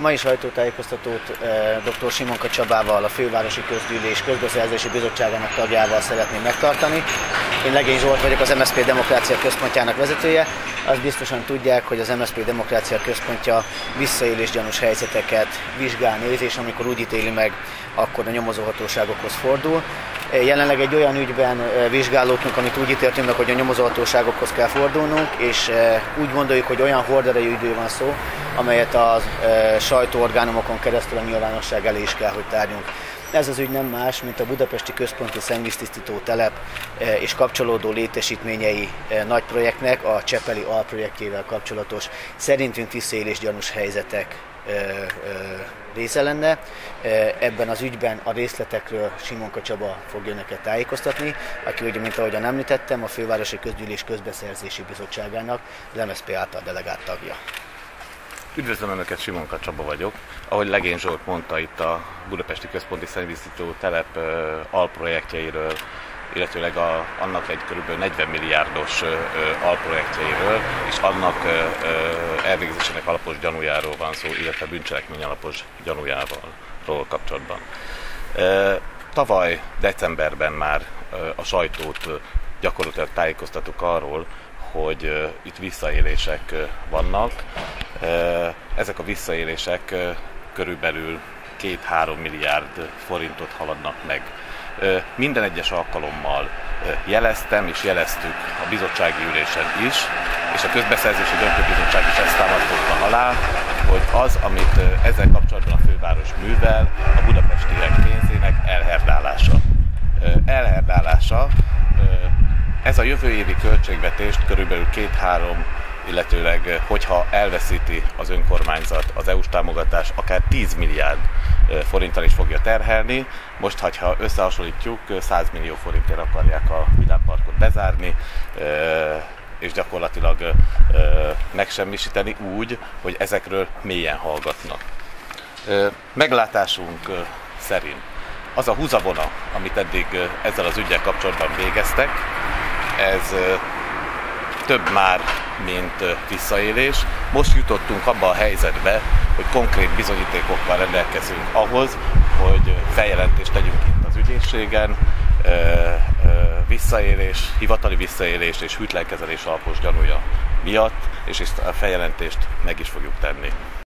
mai sajtótájékoztatót dr. Simonka Csabával, a Fővárosi Közgyűlés Közbeszerzési Bizottságának tagjával szeretném megtartani. Én Legény Zsolt vagyok, az MSZP Demokrácia Központjának vezetője. Azt biztosan tudják, hogy az MSZP Demokrácia Központja visszaélésgyanús helyzeteket vizsgál, néz, és amikor úgy ítéli meg, akkor a nyomozóhatóságokhoz fordul. Jelenleg egy olyan ügyben vizsgálódtunk, amit úgy ítéltünk meg, hogy a nyomozóhatóságokhoz kell fordulnunk, és úgy gondoljuk, hogy olyan horderejű ügyről van szó, amelyet a sajtóorgánumokon keresztül a nyilvánosság elé is kell, hogy tárjunk. Ez az ügy nem más, mint a budapesti központi szennyvíztisztító telep és kapcsolódó létesítményei nagy projektnek, a Csepeli alprojektjével kapcsolatos, szerintünk visszaélésgyanús helyzetek része lenne. Ebben az ügyben a részletekről Simonka Csaba fog önöket tájékoztatni, aki ugye, mint ahogyan említettem, a Fővárosi Közgyűlés Közbeszerzési Bizottságának az MSZP által delegált tagja. Üdvözlöm Önöket, Simonka Csaba vagyok. Ahogy Legény Zsolt mondta, itt a budapesti központi szennyvíztisztító telep alprojektjeiről, illetőleg annak egy kb. 40 milliárdos alprojektjeiről, és annak elvégzésének alapos gyanújáról van szó, illetve bűncselekmény alapos gyanújával kapcsolatban. Tavaly decemberben már a sajtót gyakorlatilag tájékoztattuk arról, hogy itt visszaélések vannak. Ezek a visszaélések körülbelül 2-3 milliárd forintot haladnak meg. Minden egyes alkalommal jeleztem és jeleztük a bizottsági ülésen is, és a közbeszerzési döntőbizottság is ezt támasztotta alá, hogy az, amit ezzel kapcsolatban a főváros művel, a budapestiek pénzének elherdálása. Ez a jövő évi költségvetést körülbelül 2-3, illetőleg hogyha elveszíti az önkormányzat az EU-s támogatás, akár 10 milliárd forinttal is fogja terhelni. Most, ha összehasonlítjuk, 100 millió forintért akarják a vidámparkot bezárni, és gyakorlatilag megsemmisíteni úgy, hogy ezekről mélyen hallgatnak. Meglátásunk szerint az a húzavona, amit eddig ezzel az üggyel kapcsolatban végeztek, ez több már, mint visszaélés. Most jutottunk abba a helyzetbe, hogy konkrét bizonyítékokkal rendelkezünk ahhoz, hogy feljelentést tegyünk itt az ügyészségen, visszaélés, hivatali visszaélés és hűtlenkezelés alapos gyanúja miatt, és ezt a feljelentést meg is fogjuk tenni.